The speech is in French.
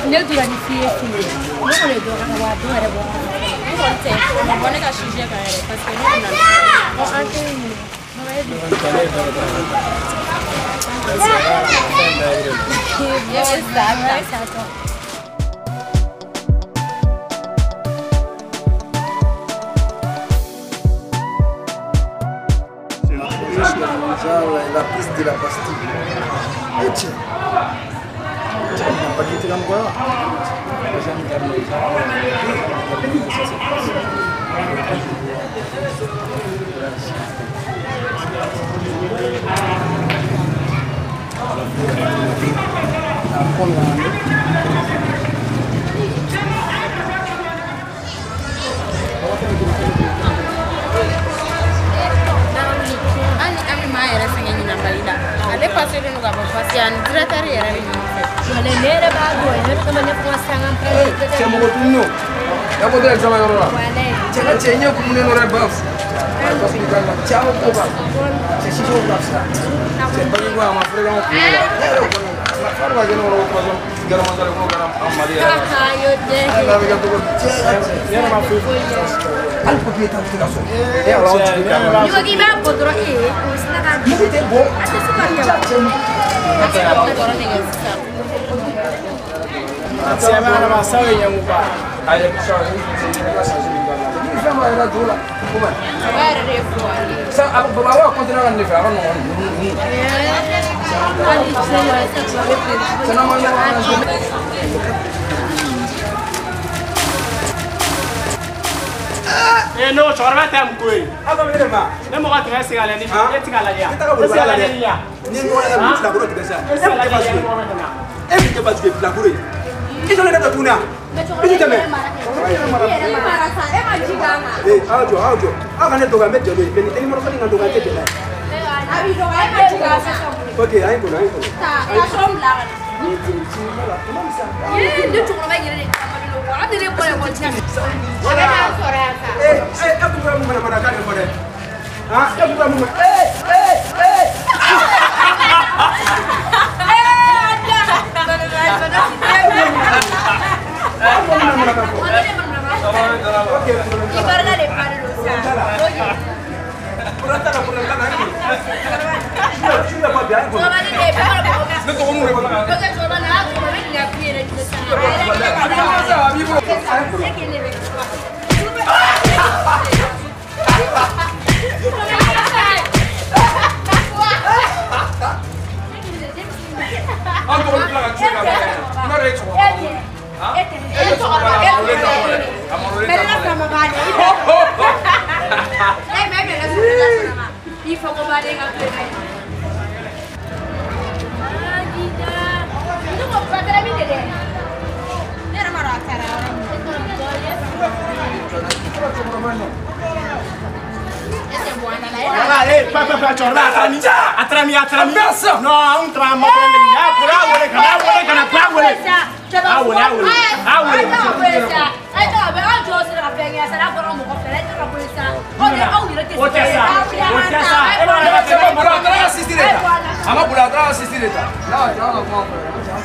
Ne doit ni fier fier. Non le doit avoir deux à voir. On va pas changer parce que nous on a la piste de la Bastille. Et tiens. Pas quitté l'endroit. Ada pasir di nuka pasian teratar ya hari ini. Oleh nere bago, nere temannya pasangan president. Siamo con ya potrei examen ora. C'è la cegna con un enorme buff. Ciao Copa. Se si sono basta. Se poi qua ma frega un po'. Ma farla che non lo posso gara mandare uno gara a Maria. Io te. La vedo con era ma più. Al pochino tanto da solo. E allora io che mi potrò che questa canzone. Ma che buono. Adesso parliamo. Siamo alla massa vediamo qua. Hai le persone che siamo era giù là. Come? Guarda fuori. Sa, ma continuare a ne fare, no. Se no no, chorba tam koi. Aga mere ma. Ne mo ka tga sigala ni, ye tigala ya. Sigala ya. Ni mo ya mi la buro tigasa. Ke pas ke la buro. Iso le ka tuna. Iso teme. Audio. Aga ne doga me jelo, me ni teni mo ko ni doga te jela. Abi doga ma jiga sa. Okay, ai ko. Ta som la. Ye ndu tu ma gire ni. Ada dia boleh macam. Ada suara sa. Aku belum mana kan ko de. Ha, aku belum. Ibaratnya depan dosa. Sudah apa dia? Coba ni deh, kalau bawa. Betul kamu repot. Betul coba nak aku mami dia pilih di sana. Atrami. No, un tramo prende. Ama pula atrás assistir. No.